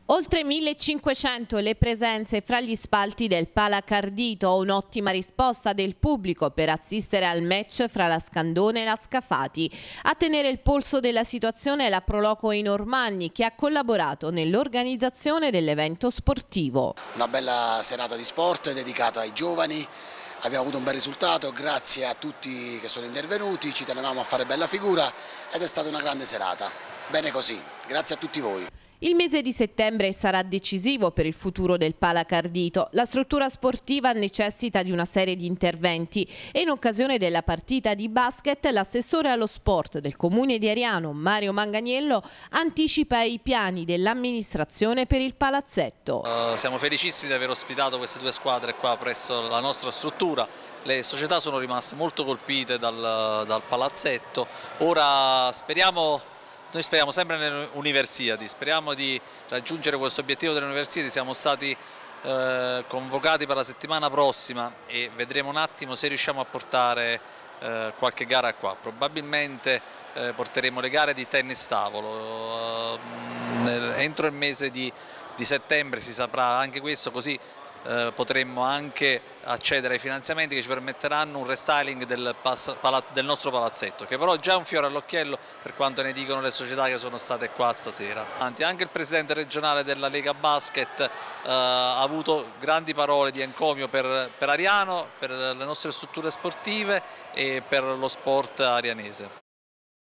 Oltre 1500 le presenze fra gli spalti del Palacardito, un'ottima risposta del pubblico per assistere al match fra la Scandone e la Scafati. A tenere il polso della situazione è la Proloco Normanni, che ha collaborato nell'organizzazione dell'evento sportivo. Una bella serata di sport dedicata ai giovani. Abbiamo avuto un bel risultato, grazie a tutti che sono intervenuti, ci tenevamo a fare bella figura ed è stata una grande serata. Bene così, grazie a tutti voi. Il mese di settembre sarà decisivo per il futuro del Palacardito. La struttura sportiva necessita di una serie di interventi e in occasione della partita di basket l'assessore allo sport del comune di Ariano, Mario Manganiello, anticipa i piani dell'amministrazione per il palazzetto. Siamo felicissimi di aver ospitato queste due squadre qua presso la nostra struttura. Le società sono rimaste molto colpite dal palazzetto. Ora noi speriamo sempre nelle Universiadi, speriamo di raggiungere questo obiettivo delle Universiadi. Siamo stati convocati per la settimana prossima e vedremo un attimo se riusciamo a portare qualche gara qua. Probabilmente porteremo le gare di tennis tavolo. Entro il mese di settembre si saprà anche questo, così potremmo anche accedere ai finanziamenti che ci permetteranno un restyling del nostro palazzetto, che però già è un fiore all'occhiello per quanto ne dicono le società che sono state qua stasera. Anche il presidente regionale della Lega Basket ha avuto grandi parole di encomio per Ariano, per le nostre strutture sportive e per lo sport arianese.